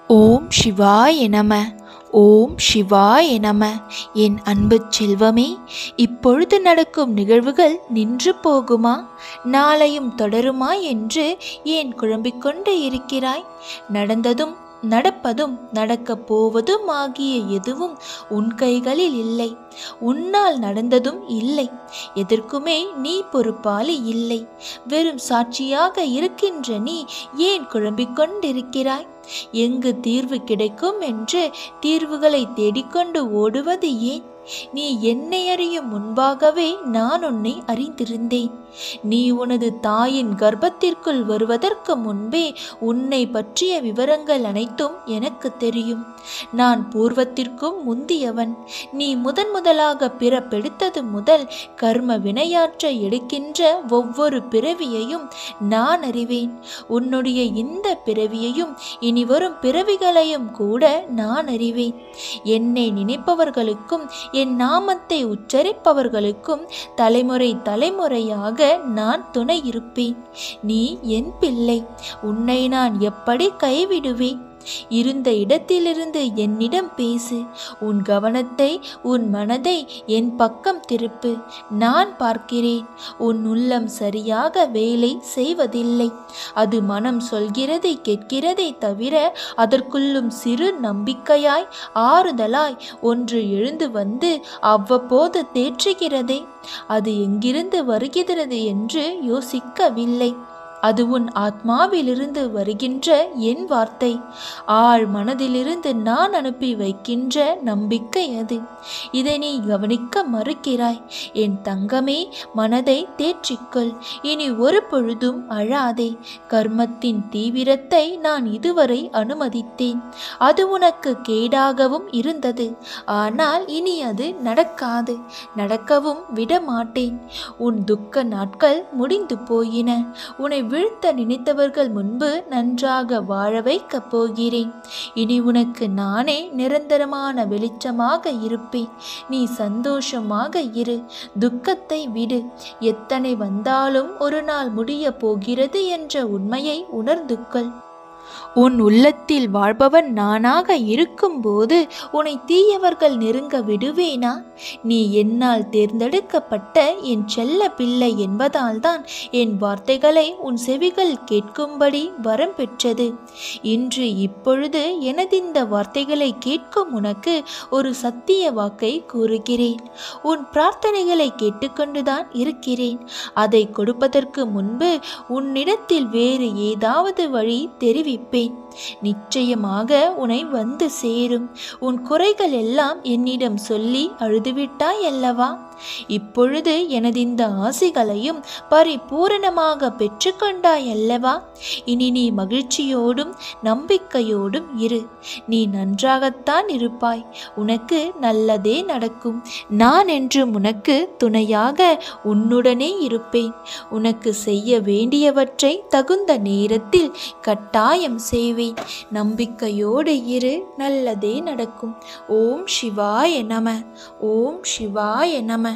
ஓம் சிவாய நம. ஓம் சிவாய நம. என் அன்பு செல்வமே, இப்பொழுது நடக்கும் நிகழ்வுகள் நின்று போகுமா, நாளையும் தொடருமா என்று ஏன் குழம்பிக் கொண்டு இருக்கிறாய்? நடந்ததும் நடப்பதும் நடக்கப் போவதும் ஆகிய எதுவும் உன் கைகளில் இல்லை. உன்னால் நடந்ததும் இல்லை. எதற்குமே நீ பொறுப்பாளி இல்லை. வெறும் சாட்சியாக இருக்கின்ற நீ ஏன் குழம்பிக் கொண்டிருக்கிறாய்? எங்கு தீர்வு கிடைக்கும் என்று தீர்வுகளை தேடிக்கொண்டு ஓடுவது ஏன்? நீ என்னை அறியும் முன்பாகவே நான் உன்னை அறிந்திருந்தேன். நீ உனது தாயின் கர்ப்பத்திற்குள் வருவதற்கு முன்பே உன்னை பற்றிய விவரங்கள் அனைத்தும் எனக்கு தெரியும். நான் பூர்வத்திற்கும் முந்தியவன். நீ முதலாக பிறப்பெடுத்தது முதல் கர்ம வினையாற்ற எடுக்கின்ற ஒவ்வொரு பிறவியையும் நான் அறிவேன். உன்னுடைய இந்த பிறவியையும் இனி வரும் பிறவிகளையும் கூட நான் அறிவேன். என்னை நினைப்பவர்களுக்கும் என் நாமத்தை உச்சரிப்பவர்களுக்கும் தலைமுறையாக நான் துணை இருப்பேன். நீ என் பிள்ளை. உன்னை நான் எப்படி கைவிடுவேன்? இருந்த இடத்திலிருந்து என்னிடம் பேசு. உன் கவனத்தை, உன் மனதை என் பக்கம் திருப்பு. நான் பார்க்கிறேன். உன் உள்ளம் சரியாக வேலை செய்வதில்லை. அது மனம் சொல்கிறதை கேட்கிறதை தவிர அதற்குள்ளும் சிறு நம்பிக்கையாய் ஆறுதலாய் ஒன்று எழுந்து வந்து அவ்வப்போது தேற்றுகிறதே, அது எங்கிருந்து வருகிறது என்று யோசிக்கவில்லை. அது உன் ஆத்மாவிலிருந்து வருகின்ற என் வார்த்தை. ஆழ் மனதிலிருந்து நான் அனுப்பி வைக்கின்ற நம்பிக்கை அது. இதை நீ கவனிக்க மறுக்கிறாய். என் தங்கமே, மனதை தேற்றிக்கொள். இனி ஒரு பொழுதும் அழாதே. கர்மத்தின் தீவிரத்தை நான் இதுவரை அனுமதித்தேன். அது உனக்கு கேடாகவும் இருந்தது. ஆனால் இனி அது நடக்காது. நடக்கவும் விடமாட்டேன். உன் துக்க நாட்கள் முடிந்து போயின. உன்னை வீழ்த்த நினைத்தவர்கள் முன்பு நன்றாக வாழ வைக்கப் போகிறேன். இனி உனக்கு நானே நிரந்தரமான வெளிச்சமாக இருப்பேன். நீ சந்தோஷமாக இரு. துக்கத்தை விடு. எத்தனை வந்தாலும் ஒரு நாள் முடிய போகிறது என்ற உண்மையை உணர்ந்து கொள். உன் உள்ளத்தில் வாழ்பவன் நானாக இருக்கும்போது உன்னை தீயவர்கள் நெருங்க விடுவேனா? நீ என்னால் தேர்ந்தெடுக்கப்பட்ட என் செல்ல பிள்ளை என்பதால் தான் என் வார்த்தைகளை உன் செவிகள் கேட்கும்படி வரம் பெற்றது. இன்று இப்பொழுது எனதிந்த வார்த்தைகளை கேட்கும் உனக்கு ஒரு சத்திய வாக்கை கூறுகிறேன். உன் பிரார்த்தனைகளை கேட்டுக்கொண்டுதான் இருக்கிறேன். அதை கொடுப்பதற்கு முன்பு உன்னிடத்தில் வேறு ஏதாவது வழி தெரிவிப்பேன். நிச்சயமாக உன்னை வந்து சேரும். உன் குறைகள் எல்லாம் என்னிடம் சொல்லி அழுதுவிட்டாய் அல்லவா? இப்பொழுது எனது இந்த ஆசிகளையும் பரிபூரணமாக பெற்றுக்கொண்டாய் அல்லவா? இனி நீ மகிழ்ச்சியோடும் நம்பிக்கையோடும் இரு. நீ நன்றாகத்தான் இருப்பாய். உனக்கு நல்லதே நடக்கும். நான் என்றும் உனக்கு துணையாக உன்னுடனே இருப்பேன். உனக்கு செய்ய வேண்டியவற்றை தகுந்த நேரத்தில் கட்டாயம் செய்வேன். நம்பிக்கையோடு இரு. நல்லதே நடக்கும். ஓம் சிவாய நம. ஓம் சிவாய நம.